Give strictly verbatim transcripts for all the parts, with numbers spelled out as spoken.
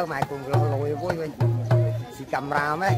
mơ mày cùng lo lôi vui mình chỉ cầm ra mấy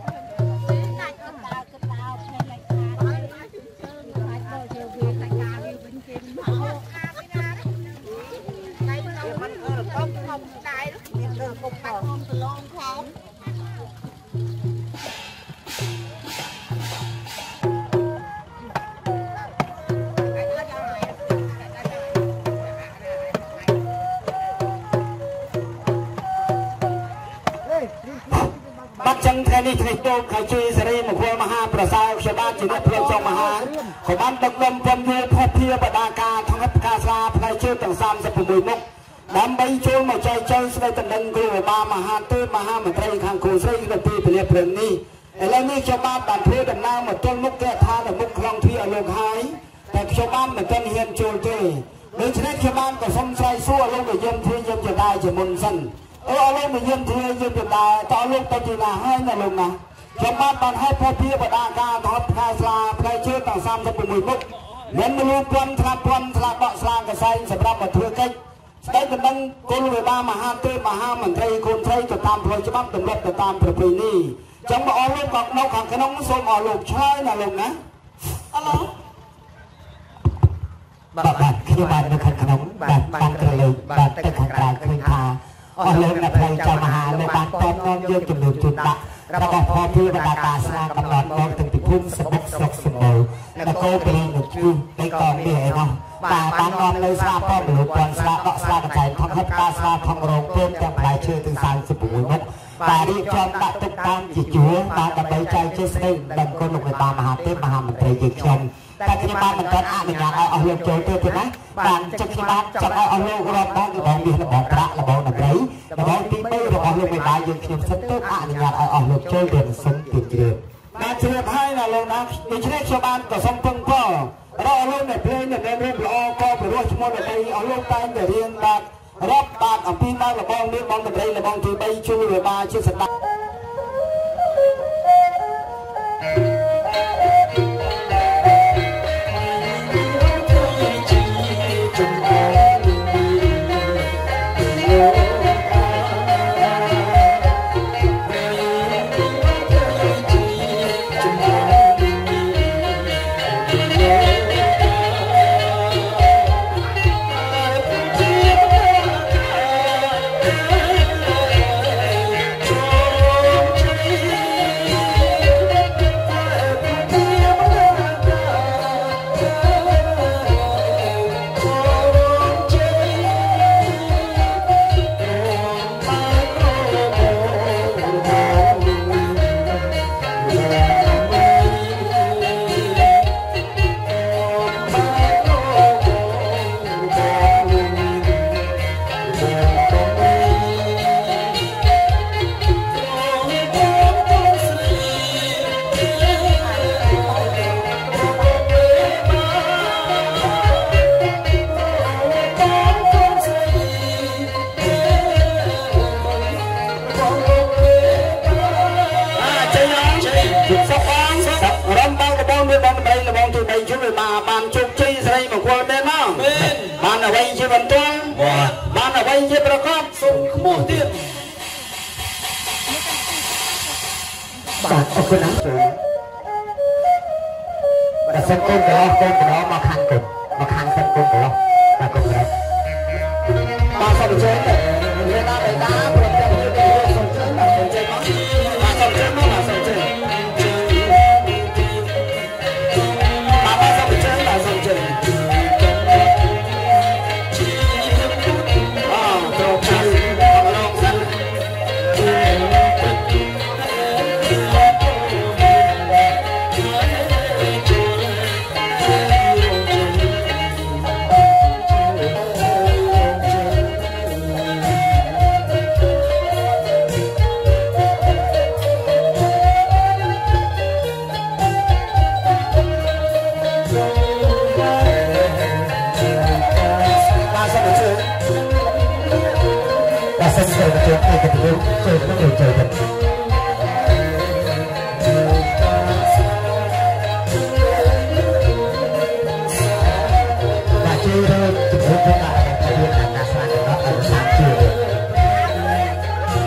bắt chân thế này thì tôi khai truy sẽ đi một vua mà haประสาทชาวบ้านจีนเพื่อนจงมาหาของบ้านตกลงพรมเยือนพบเพียบดากาทั้งฮับกาซาพลายชื่อต่างซ้ำสับปุ๋ยมุกดำใบช่วยมาใจใจสบายตันดังกลัวมามาหาตื้อมาหามันไตรข้างคูใส่กระตีเปลี่ยนเปลี่ยนนี่แล้วนี่ชาวบ้านบ้านเพื่อดำน้ำมาต้นมุกแก่ท่าแต่มุกคลองที่อารมณ์หายแต่ชาวบ้านมันต้นเฮียนโจลเตยโดยเฉพาะชาวบ้านก็สมใจสู้ลงไปยืนที่ยืนจะได้จะมุนสั้นเออลงไปยืนที่ยืนจะได้ต่อลงไปจีน่าให้นะลงนะชาวบ้านบ้านให้พ่อพี่บดากาทอดพายสลาพลายชื่อต่างซ้ำสับปุ๋ยมุกเหมือนมาลูกพลันทลาพลันทลาเบาะสลากระไซสำหรับมาเถื่อกันได้กันดังคนเวลามาหาเตมาหามันไทยคนไทยจะตามพลอยจะบ้านตำรวจจะตามประเพณีจังมาเอาลูกกับนกขังขนมส่งเอาลูกชายนะลงนะอะไรบ้านบ้านขี้บ้านนกขังขนมบ้านบ้านกระเลยบ้านตะขังกลางคืนพาเอาลูกนับไทยจะมาหาในบ้านต้นน้องเยอะจำนวนจุดละระบบพอพี่บรรดาการสร้างกำหนดมองถึงติพุ่มสมุกสกสมุยแล้วก็เป็นหนึ่งชื่อในกองเดียร์เนาะป่าบ้านนอนเลยสลาพ่อหรือปอนสลาเกาะสลากระจายทองฮับกาสลาทองโรงเพิ่มจังหลายชื่อถึงสามสิบปุ๋ยมุกป่าดีจอมตะตุกตามจีจัวป่าตะใบใจเจสเนดังคนลงไปตามมหาเทพมหามันเตยยิงชมแต่ที่บ้านมันตอนอ่านอย่างเอาเอาลงโจลเตยนะบ้านจักรบ้านจะเอาเอาลงรอบบ้านระบองเบียร์ระบองพระระบองหนักไรระบองตีไม่ระบองลงไปได้ยิงชมสักต้นอ่านอย่างเอาเอาลงโจลเดือนสมติดเดือนการเชื่อให้นะลงนะดิฉันชาวบ้านก็สมพึงพ่อเราเอาลงในเพลงในเรื่องละอก็ไปรู้ชั่วโมงในเอาลงไปในเรียนแบบรอบบาดอภิมาระบองนี้บองในเพลงระบองที่ไปช่วยมาช่วยสตามาบ้านจุกจี้ใส่มาควงเดินมาบ้านอะไรชื่อบรรทุกบ้านอะไรชื่อประกอบส่งขโมยเตี้ยบ้านเอาคนนั้นเลยแต่เส้นกุ้งเดี๋ยวกุ้งเดี๋ยวมาคันกุ้งมาคันเส้นกุ้งเดี๋ยวมากุ้งเดี๋ยวมาส่งเชิญเลยเวลาไปตามเราจะมีเดี๋ยวส่งเชิญมาส่งเชิญมามาส่งเชิญมามาส่งเชิญบ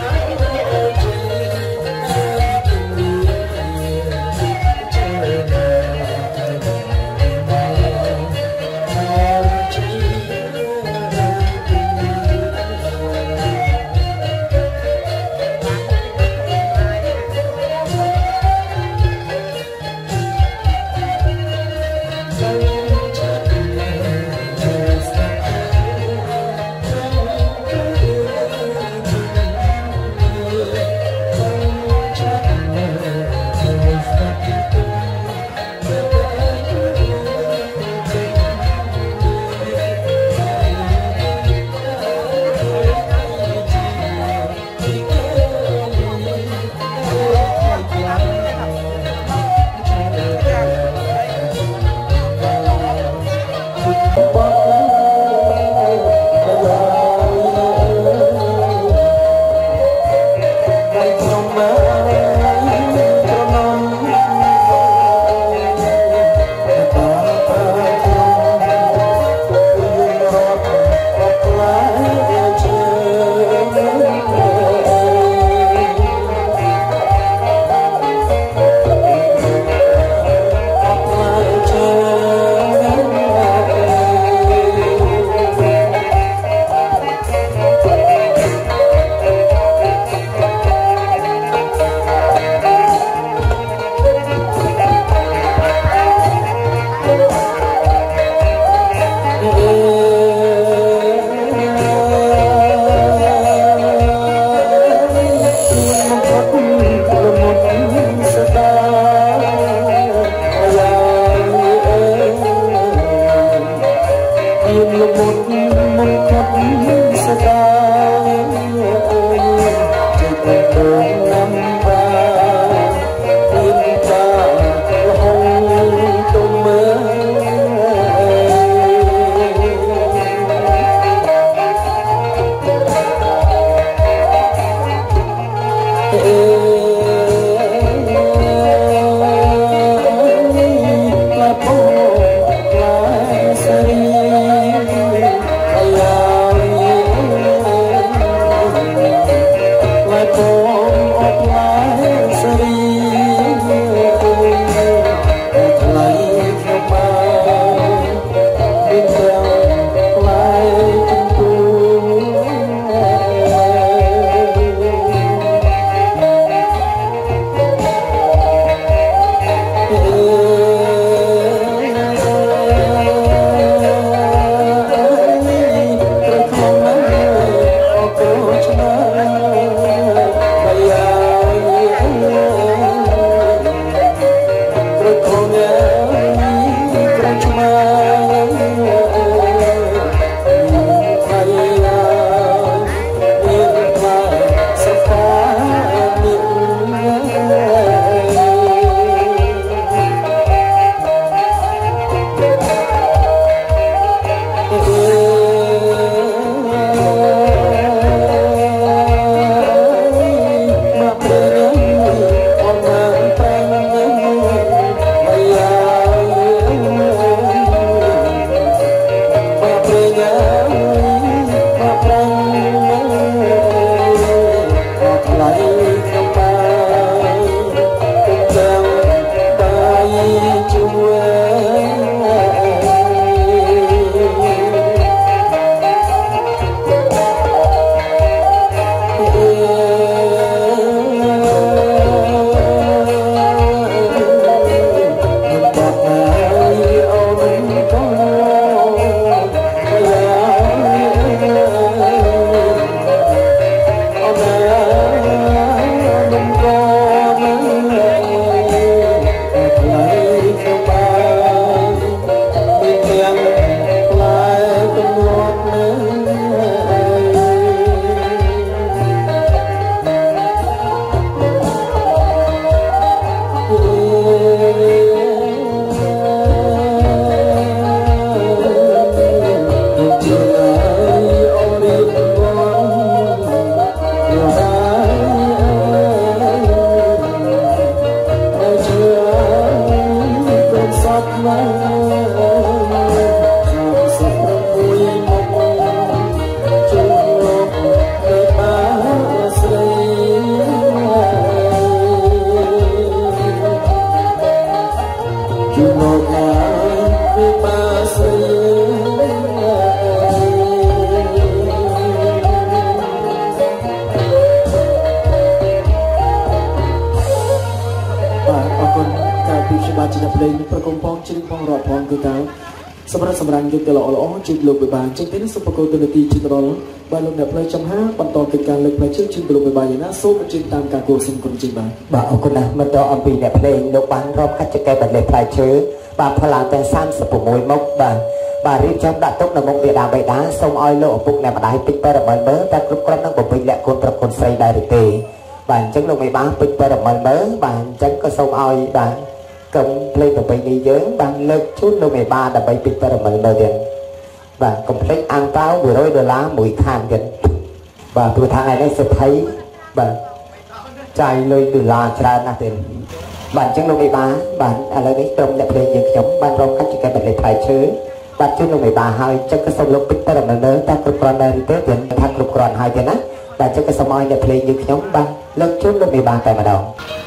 សម្រាប់សម្រាប់យុទ្ធល្អល្អជួយលោកវិបាលចឹងទេសុបកោទនទីជីត្រលបានលោកអ្នកផ្លូវចំហាបន្តកិច្ចការលើកផ្លូវជើងជួយលោកវិបាលយ៉ាងណាសូមអញ្ជើញតាមការគោរពសូមគុណជិះបាទបាទអរគុណណាស់បន្តអំពីអ្នកភ្លេងលោកបានរាប់កាត់ចែកបន្លេផ្លូវជើងបាទផ្លាទាំងសាមសិប៦មុខបាទបាទរៀបចំដាក់ទុកនៅមុខបិតាបិតាសូមឲ្យលោកឪពុកអ្នកម្ដាយពេចពរមើលមើលតែគ្រប់គ្រាន់នឹងបំពេញលក្ខគុណប្រគុណស្រីដែរឬទេបាទអញ្ចឹងលោកមេបាពេចពរមើលមើលបាទអញ្ចឹងក៏សូមឲ្យបាទកុំភ្លេចប្រពៃណីយើងបានលើកជូនលោកមេបាដើម្បីពេចពរមើលមើលទៀតបាទកុំភ្លេចអាំងប៉ាវមួយរយដុល្លារមួយខានទៀតបាទព្រោះថាថ្ងៃនេះសិទ្ធិបាទចាយលុយដុល្លារច្រើនណាស់ទៀតបាទអញ្ចឹងលោកមេបាបាទឥឡូវនេះក្រុមអ្នកភ្លេងយើងខ្ញុំបានរកកាច់ចែកបន្លេផ្លែឈើបាទជូនលោកមេបាហើយចឹងក៏សូមលោកពេចពរមើលមើលតែគ្រប់គ្រាន់ដែរឬទេទៀតថាគ្រប់គ្រាន់ហើយទេណាបាទចឹងក៏សូមឲ្យអ្នកភ្លេងយើងខ្ញុំបាទលើកជូនលោកមេបាតែម្ដង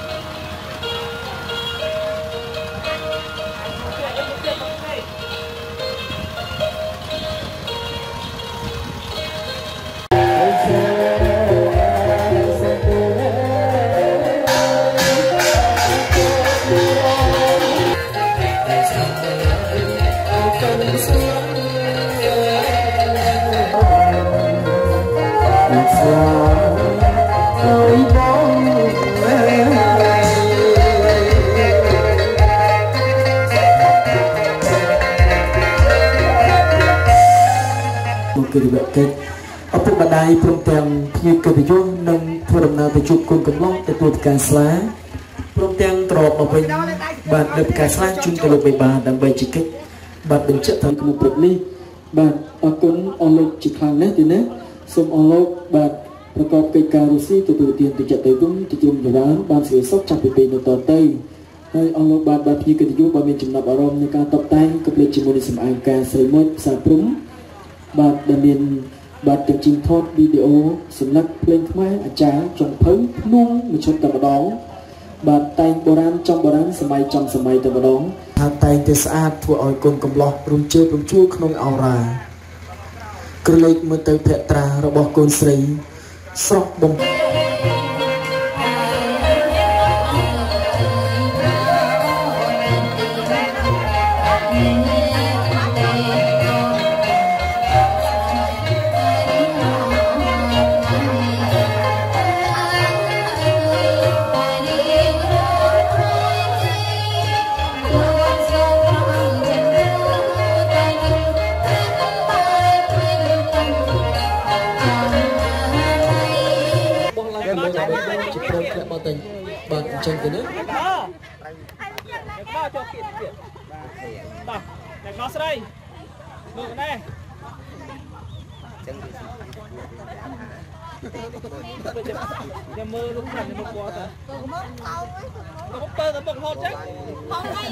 គឺរយៈកិច្ចអពុកម្ដាយព្រមទាំងភ្ញៀវកិត្តិយសនិងធ្វើដំណើរទៅជួបគុណកំឡុងទទួលផ្កាស្លាព្រមទាំងត្រឡប់មកវិញបាទលើផ្កាស្លាជូនទៅលោកមេបាដើម្បីជាកិច្ចបាទបញ្ជាក់តាមក្នុងព្រឹកនេះបាទអរគុណអស់លោកជាខ្លាំងណាស់ទីនេះសូមអស់លោកបាទប្រកបកិច្ចការរុស្ស៊ីទទួលទានទៅចិត្តទៅគុំទីក្រុងយូរ៉ានបានសេចក្ដីសុខចាប់ពីពេលនោះតទៅហើយអស់លោកបាទបាទភ្ញៀវកិត្តិយសបានមានចំណាប់អារម្មណ៍នៃការតបតែងក៏ភ្លេចជាមួយនឹងសម្អាងការស្រីមុតផ្សារព្រំបាទដែលមានបាទទាំងជីងថតវីដេអូសម្លឹកភ្លេងខ្មែរអាចារ្យចុងភៅភ្នួងមួយឈុតតែម្ដងបាទតែងបុរាណចំបុរាណសម័យចំសម័យតែម្ដងថាតែងតែស្អាតធ្វើឲ្យកូនកំឡោះរំជើបរំជួលក្នុងអោរ៉ាក្រឡេកមើលទៅភក្ត្រារបស់កូនស្រីស្រស់បំបាទអញ្ចឹងទៅណាបាទចូលគៀតទៀតបាទតែមកស្រីមើលនេះចឹងចាំមើលលោកខាងមុខគាត់ទៅមើលអោទៅបើទៅបុកហត់ចឹងផងហើយ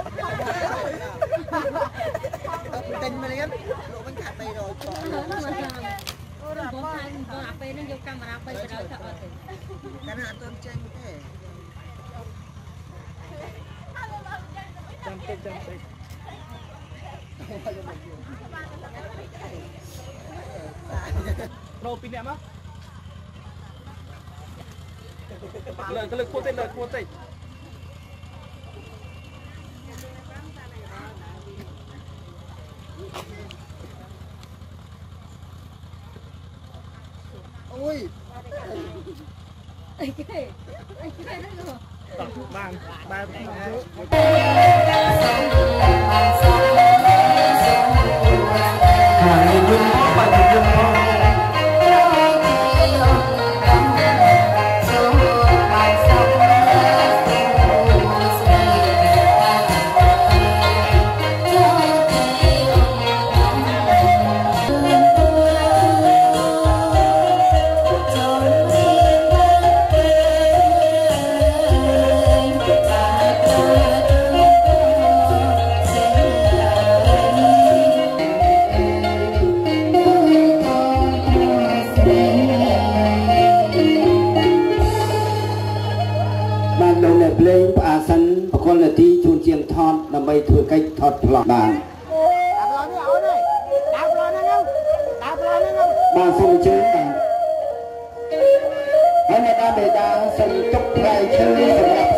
ផងតែមិនហ្នឹងលោកមិនខាត់ទៅរកអូរបស់ហើយក៏អាពេលហ្នឹងយកកាមេរ៉ាទៅទៅដល់ទៅអត់ទេកាលណាអត់ទាន់ចេញទេចាំតិចចាំតិចប្រូពីអ្នកមកលើកលើកគួរតិចលើកគួរតិចអូយអីគេអីគេហ្នឹងបានបែបនេះហើយយំបាត់យំផង Hãy subscribe cho kênh Ghiền Mì Gõ để không bỏ lỡ ដើម្បីធ្វើកិច្ចថតប្លង់បានបានសូមអញ្ជើញបាទហើយអ្នកតាបេតាសូមទុកផ្លែឈើសម្រាប់